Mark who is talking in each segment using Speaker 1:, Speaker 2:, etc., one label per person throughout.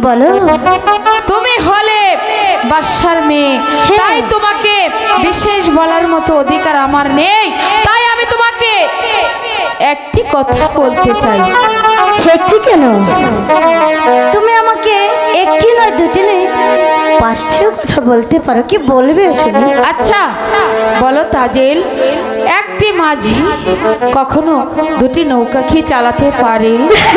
Speaker 1: বলো।
Speaker 2: তুমি হলে বাদশার মেয়ে, তাই তোমাকে বিশেষ বলার মতো অধিকার আমার নেই। তাই আমি তোমাকে একটি কথা বলতে চাই।
Speaker 1: একটি কেন? তুমি আমাকে একটি নয় দুটি নয় পাঁচটিও কথা বলতে পারো। কি বলবে শুনি?
Speaker 2: আচ্ছা বলো তাজেল, একটি মাঝি কখনো দুটি নৌকা কি চালাতে পারে?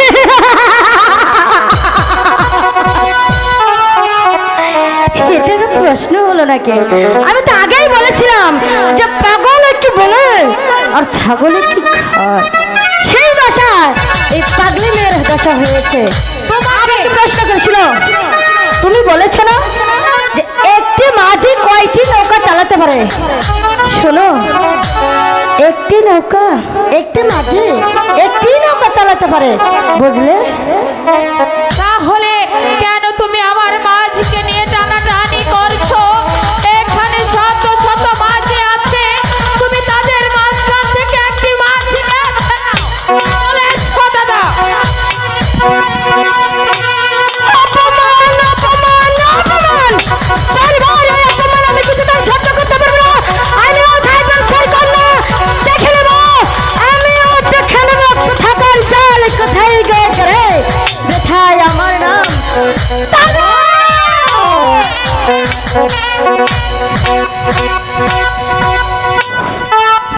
Speaker 1: এটা প্রশ্ন হলো নাকি? আমি তো আগেই বলেছিলাম যে পাগল একটু বলে আর ছাগল একটু খায়। সেই দশায় এই পাগলি মেয়ের দশা হয়েছে। তোমাকে প্রশ্ন করেছিল, তুমি বলেছো না যে একটি মাঝি কয়টি নৌকা চালাতে পারে? শোনো, একটি নৌকা, একটি মাঝি একটি নৌকা চালাতে পারে, বুঝলে?
Speaker 2: তাহলে কেন তুমি আমার মাঝিকে নিয়ে টানাটানি করছো? এখানে শত শত মাঝি আছে, তুমি তাদের মাঝখান থেকে একটি মাঝিকে চলে এসো দাদা।
Speaker 1: অপমান, অপমান, অপমান! বারবার এই অপমান আমি কিছুতেই সহ্য করতে পারবো না। আমিও থাইপার কন্যা, দেখে নেব, আমিও দেখে নেব কোথাকার চাল কোথায় গেছে রে। বেথায় আমার নাম তাজেল।